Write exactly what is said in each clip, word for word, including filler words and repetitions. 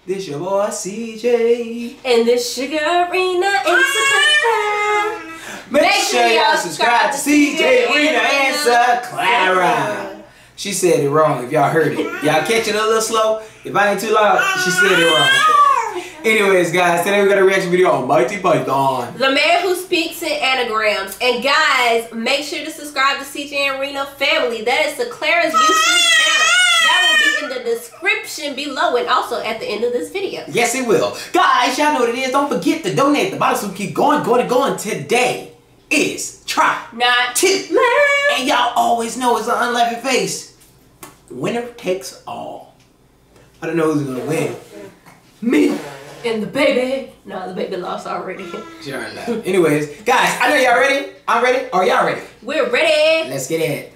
This your boy C J. And this your girl RINA and Circus. Make, Make sure y'all subscribe to C J, RINA, and Circus. She said it wrong if y'all heard it. Y'all catch it a little slow? If I ain't too loud, she said it wrong. Anyways, guys, today we got a reaction video on Monty Python. The man who speaks in anagrams. And guys, make sure to subscribe to C J and RINA family. That is the Clara's YouTube channel. That will be in the description below and also at the end of this video. Yes, it will. Guys, y'all know what it is. Don't forget to donate at the bottom so we keep going, going, going. Today is Try Not to Laugh. And y'all always know it's an unlaughing face. Winner takes all. I don't know who's gonna win. Me. And the baby. No, the baby lost already. She already left. Anyways, guys, I know y'all ready. I'm ready. Are y'all ready? We're ready. Let's get it.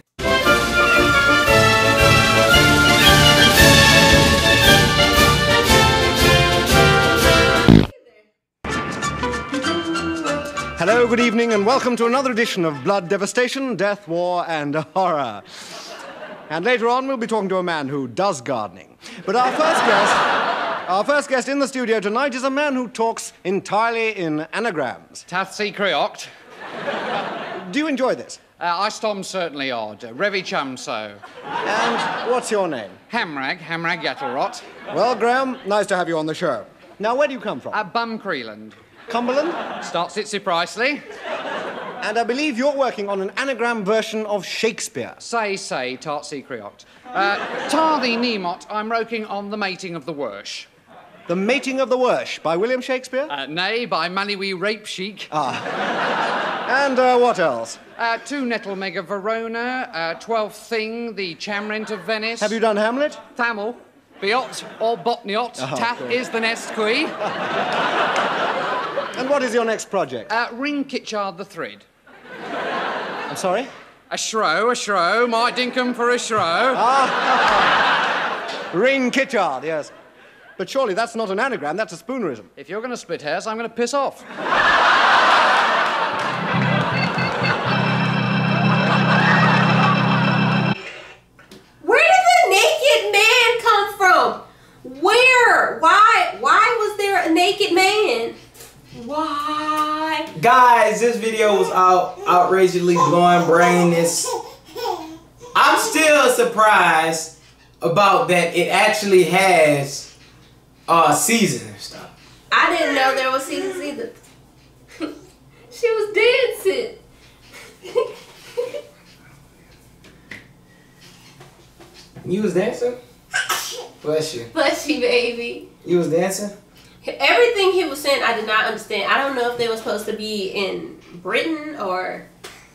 Hello, good evening, and welcome to another edition of Blood, Devastation, Death, War, and Horror. And later on, we'll be talking to a man who does gardening. But our first guest, our first guest in the studio tonight is a man who talks entirely in anagrams. Tathsi Creoct. Do you enjoy this? Uh, I stom certainly odd. Revi Chamso. And what's your name? Hamrag, Hamrag Yattlerot. Well, Graham, nice to have you on the show. Now, where do you come from? Uh, Bum Creeland. Cumberland? Starts Itsy Pricely. And I believe you're working on an anagram version of Shakespeare. Say, say, Tartsy Creoct. Uh, Tarthy Nemot, I'm working on The Mating of the Wersh. The Mating of the Wersh by William Shakespeare? Uh, nay, by Maliwee Rape Chic. Ah. And uh, what else? Uh, two Nettle Mega Verona, uh, Twelfth Thing, The Chamrent of Venice. Have you done Hamlet? Thamel, Biot, or Botniot. Oh, Tath cool. is the nest queen. And what is your next project? Uh, Ring Kitchard the Thread. I'm sorry? A shrow, a shrow, my dinkum for a shrow. Ah, Ring Kitchard, yes. But surely that's not an anagram, that's a spoonerism. If you're going to split hairs, I'm going to piss off. Where did the naked man come from? Where? Why? Why was there a naked man? Why? Guys, this video was out outrageously blowing brainless. I'm still surprised about that it actually has uh seasons and stuff. I didn't know there was seasons either. She was dancing. You was dancing? Bless you. Bless you, baby. You was dancing? Everything he was saying, I did not understand. I don't know if they were supposed to be in Britain or...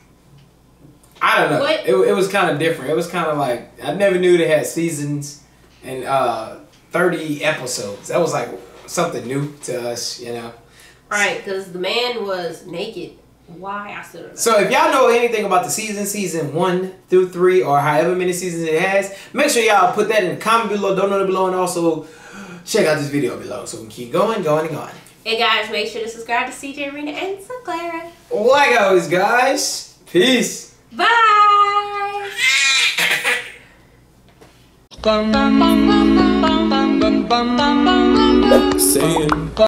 I don't know. What? It, it was kind of different. It was kind of like, I never knew they had seasons and uh, thirty episodes. That was like something new to us, you know? Right, because the man was naked. Why? I still don't know. So if y'all know anything about the season, season one through three, or however many seasons it has, make sure y'all put that in the comment below, donate below, and also check out this video below so we can keep going, going, and going. And guys, make sure to subscribe to C J, RINA, and Clara. Like always, guys. Peace. Bye. Saying.